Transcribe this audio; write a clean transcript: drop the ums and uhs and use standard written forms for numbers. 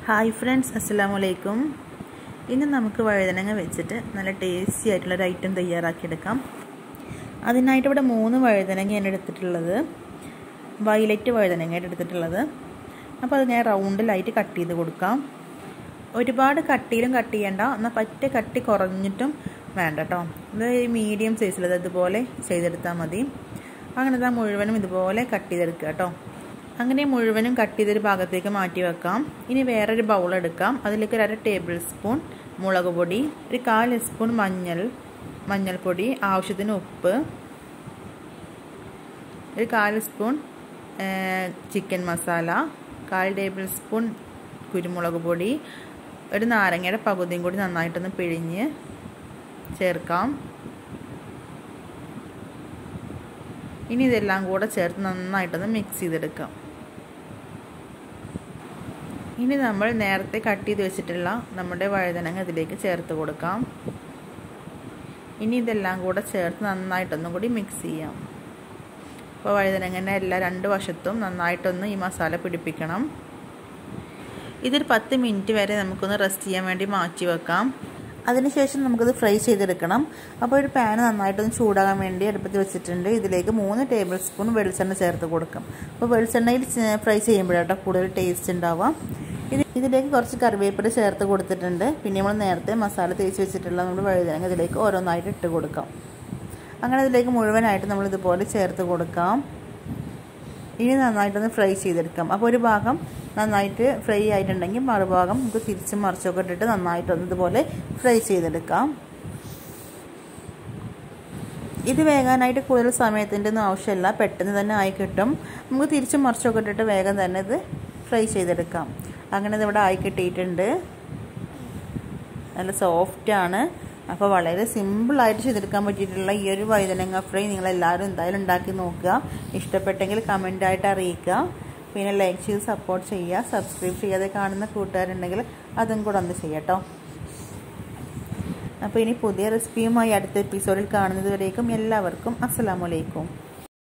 Hi friends, അസ്സലാമലൈക്കും. ഇന്ന് നമുക്ക് വഴുതനങ്ങ വെച്ചിട്ട് നല്ല ടേസ്റ്റി ആയിട്ടുള്ളൊരു ഐറ്റം തയ്യാറാക്കിയെടുക്കാം. അതിനായിട്ട് ഇവിടെ 3 വഴുതനങ്ങയാണ് എടുത്തിട്ടുള്ളത്. വയലറ്റ് വഴുതനങ്ങയാണ് എടുത്തിട്ടുള്ളത്. അപ്പോൾ അത് ഞാൻ റൗണ്ടിലായിട്ട് കട്ട് ചെയ്ത് കൊടുക്കാം. ഒരുപാട് കട്ടിയിലും കട്ട് ചെയ്യേണ്ട, എന്നാൽ പറ്റ കട്ടി കുറഞ്ഞിട്ടും വേണ്ട കേട്ടോ. ഇത് മീഡിയം സൈസിലത് ഇതുപോലെ ചെയ്തെടുത്താൽ മതി. അങ്ങനെ മുഴുവനും ഇതുപോലെ കട്ട് ചെയ്തെടുക്കുക കേട്ടോ. അങ്ങനെ മുഴുവനും കട്ട് ചെയ്തൊരു ഭാഗത്തേക്ക് മാറ്റി വെക്കാം. ഇനി വേറൊരു ബൗൾ എടുക്കാം. അതിലേക്ക് ഒരു 1/2 ടേബിൾ സ്പൂൺ മുളക് പൊടി, ഒരു 1/4 സ്പൂൺ മഞ്ഞൾപ്പൊടി, ആവശ്യത്തിന് ഉപ്പ്, ഒരു 1/4 സ്പൂൺ ചിക്കൻ മസാല, 1/4 ടേബിൾ സ്പൂൺ കുരുമുളക് പൊടി, ഒരു നാരങ്ങയുടെ പകുതിയും കൂടി നന്നായിട്ടൊന്ന് പിഴിഞ്ഞ് ചേർക്കാം. ഇനി ഇതെല്ലാം കൂടെ ചേർത്ത് നന്നായിട്ടൊന്ന് മിക്സ് ചെയ്തെടുക്കാം. ഇനി നമ്മൾ നേരത്തെ കട്ട് ചെയ്ത് വെച്ചിട്ടുള്ള നമ്മുടെ വഴുതനങ്ങ ഇതിലേക്ക് ചേർത്ത് കൊടുക്കാം. ഇനി ഇതെല്ലാം കൂടെ ചേർത്ത് നന്നായിട്ടൊന്നും കൂടി മിക്സ് ചെയ്യാം. അപ്പോൾ വഴുതനങ്ങൻ്റെ എല്ലാ 2 വശത്തും നന്നായിട്ടൊന്ന് ഈ മസാല പിടിപ്പിക്കണം. ഇതൊരു 10 മിനിറ്റ് വരെ നമുക്കൊന്ന് റെസ്റ്റ് ചെയ്യാൻ വേണ്ടി മാറ്റി വെക്കാം. അതിനുശേഷം നമുക്കത് ഫ്രൈ ചെയ്തെടുക്കണം. അപ്പോൾ ഒരു പാൻ നന്നായിട്ടൊന്ന് ചൂടാകാൻ വേണ്ടി അടുപ്പത്ത് വെച്ചിട്ടുണ്ട്. ഇതിലേക്ക് 3 ടേബിൾ സ്പൂൺ വെളിച്ചെണ്ണ ചേർത്ത് കൊടുക്കാം. അപ്പോൾ വെളിച്ചെണ്ണയിൽ ഫ്രൈ ചെയ്യുമ്പോഴാട്ടോ കൂടുതൽ ടേസ്റ്റ് ഉണ്ടാവാം. ഇതിലേക്ക് കുറച്ച് കറിവേപ്പില ചേർത്ത് കൊടുത്തിട്ടുണ്ട്. പിന്നെ നമ്മൾ നേരത്തെ മസാല തേച്ച് വെച്ചിട്ടുള്ള നമ്മൾ വഴുതനങ്ങ ഇതിലേക്ക് ഓരോന്നായിട്ട് ഇട്ട് കൊടുക്കാം. അങ്ങനെ ഇതിലേക്ക് മുഴുവനായിട്ട് നമ്മൾ ഇതുപോലെ ചേർത്ത് കൊടുക്കാം. ഇനി നന്നായിട്ടൊന്ന് ഫ്രൈ ചെയ്തെടുക്കാം. അപ്പോൾ ഒരു ഭാഗം നന്നായിട്ട് ഫ്രൈ ആയിട്ടുണ്ടെങ്കിൽ മറുഭാഗം നമുക്ക് തിരിച്ചും മറിച്ചൊക്കെ ഇട്ടിട്ട് നന്നായിട്ടൊന്ന് ഇതുപോലെ ഫ്രൈ ചെയ്തെടുക്കാം. ഇത് വേകാനായിട്ട് കൂടുതൽ സമയത്തിൻ്റെ ഒന്നും ആവശ്യമില്ല, പെട്ടെന്ന് തന്നെ ആയി കിട്ടും. നമുക്ക് തിരിച്ചും മറിച്ചൊക്കെ ഇട്ടിട്ട് വേഗം തന്നെ ഇത് ഫ്രൈ ചെയ്തെടുക്കാം. അങ്ങനെ ഇതിവിടെ ആയി കിട്ടിയിട്ടുണ്ട്. നല്ല സോഫ്റ്റാണ്. അപ്പോൾ വളരെ സിമ്പിളായിട്ട് ചെയ്തെടുക്കാൻ പറ്റിയിട്ടുള്ള ഈ ഒരു വഴുതനങ്ങ ഫ്രൈ നിങ്ങളെല്ലാവരും എന്തായാലും ഉണ്ടാക്കി നോക്കുക. ഇഷ്ടപ്പെട്ടെങ്കിൽ കമൻറ്റായിട്ട് അറിയിക്കുക. പിന്നെ ലൈക്ക് ചെയ്ത് സപ്പോർട്ട് ചെയ്യുക. സബ്സ്ക്രൈബ് ചെയ്യാതെ കാണുന്ന കൂട്ടുകാരുണ്ടെങ്കിൽ അതും കൂടെ ഒന്ന് ചെയ്യാട്ടോ. അപ്പോൾ ഇനി പുതിയ റെസിപ്പിയുമായി അടുത്ത എപ്പിസോഡിൽ കാണുന്നത് വരേക്കും എല്ലാവർക്കും അസ്സലാമു അലൈക്കും.